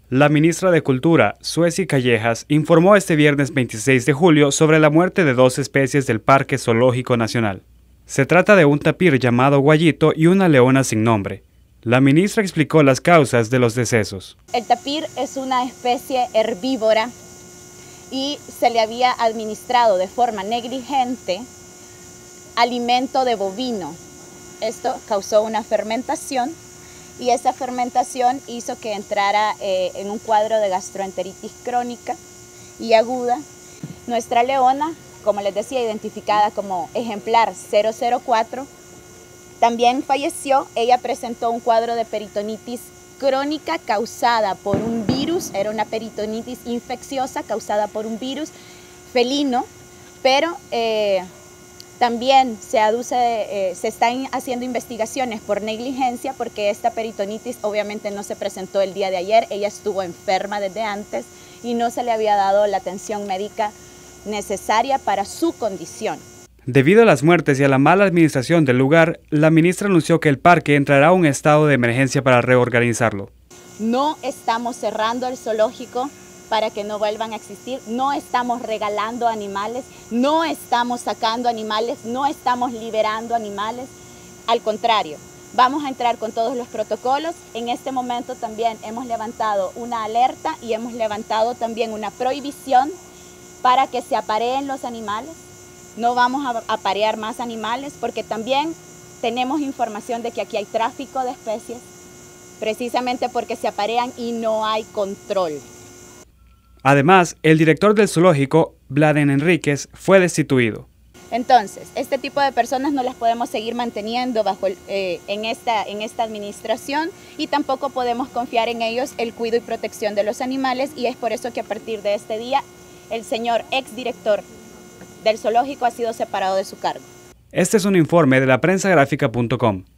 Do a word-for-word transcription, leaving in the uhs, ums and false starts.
La ministra de Cultura, Sueci Callejas, informó este viernes veintiséis de julio sobre la muerte de dos especies del Parque Zoológico Nacional. Se trata de un tapir llamado Guayito y una leona sin nombre. La ministra explicó las causas de los decesos. El tapir es una especie herbívora y se le había administrado de forma negligente alimento de bovino. Esto causó una fermentación y esa fermentación hizo que entrara eh, en un cuadro de gastroenteritis crónica y aguda. Nuestra leona, como les decía, identificada como ejemplar cero cero cuatro, también falleció. Ella presentó un cuadro de peritonitis crónica causada por un virus, era una peritonitis infecciosa causada por un virus felino, pero eh, también se aduce, eh, se están haciendo investigaciones por negligencia porque esta peritonitis obviamente no se presentó el día de ayer, ella estuvo enferma desde antes y no se le había dado la atención médica necesaria para su condición. Debido a las muertes y a la mala administración del lugar, la ministra anunció que el parque entrará a un estado de emergencia para reorganizarlo. No estamos cerrando el zoológico para que no vuelvan a existir, no estamos regalando animales, no estamos sacando animales, no estamos liberando animales, al contrario, vamos a entrar con todos los protocolos. En este momento también hemos levantado una alerta y hemos levantado también una prohibición para que se apareen los animales. No vamos a aparear más animales porque también tenemos información de que aquí hay tráfico de especies, precisamente porque se aparean y no hay control. Además, el director del zoológico, Bladen Enríquez, fue destituido. Entonces, este tipo de personas no las podemos seguir manteniendo bajo el, eh, en, esta, en esta administración y tampoco podemos confiar en ellos el cuidado y protección de los animales, y es por eso que a partir de este día el señor exdirector del zoológico ha sido separado de su cargo. Este es un informe de la prensa gráfica punto com.